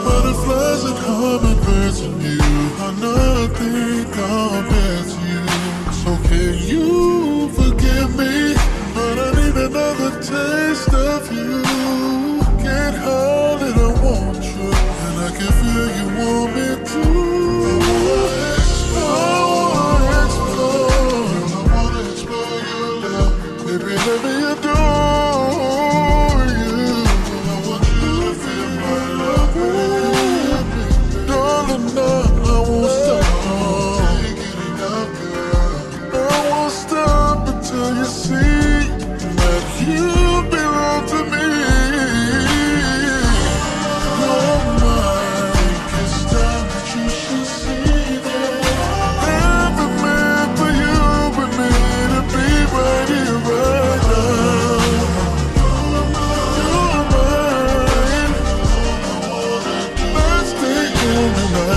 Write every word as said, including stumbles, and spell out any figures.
butterflies and hummingbirds and you are nothing compared to you. So can you forgive me? But I need another taste of you. Can't hold it, I want you, and I can feel you want me too. I wanna explore, I wanna explore your love. Baby, let me adore you. I want you to feel my love, baby. Darling, now I won't stop. Can't get enough, girl. I won't stop until you see that you belong to me. You're mine. It's time that you should see that every man for you and me to be right here, right now. You're mine. Let's stay in the night.